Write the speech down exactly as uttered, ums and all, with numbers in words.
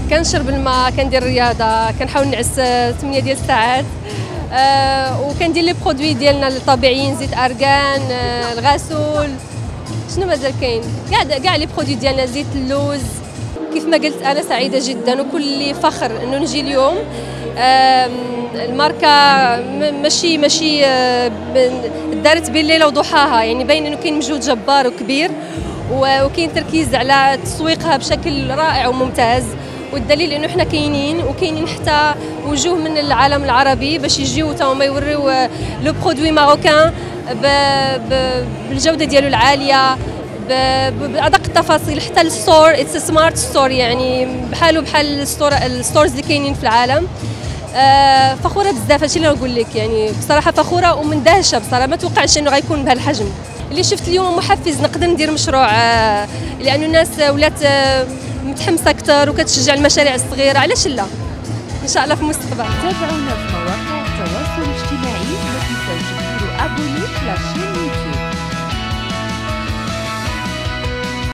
كنشرب الماء، كندير الرياضه، كنحاول نعس ثمانية ديال الساعات. آه وكندير لي برودوي ديالنا الطبيعيين، زيت ارغان، آه الغسول، شنو مازال كاين، كاع كاع لي برودوي ديالنا، زيت اللوز. كيف ما قلت انا سعيده جدا وكل فخر انه نجي اليوم. الماركه ماشي ماشي دارت بين ليله وضحاها، يعني باين انه كاين مجهود جبار وكبير، وكاين تركيز على تسويقها بشكل رائع وممتاز. والدليل انه احنا كاينين، وكاينين حتى وجوه من العالم العربي باش يجيو تا هما يوريو لو برودوي ماروكان بالجوده ديالو العاليه، بادق التفاصيل. حتى الستور اتس سمارت ستور، يعني بحالو بحال الستور الستورز اللي كاينين في العالم. آه فخوره بزاف، هادشي اللي نقول لك، يعني بصراحه فخوره ومندهشه بصراحه، ما توقعتش انه غيكون بهذا الحجم. اللي شفت اليوم محفز نقدر ندير مشروع، آه لانه الناس ولات آه متحمسه اكثر وكتشجع المشاريع الصغيره، علاش لا؟ ان شاء الله في المستقبل. تابعونا في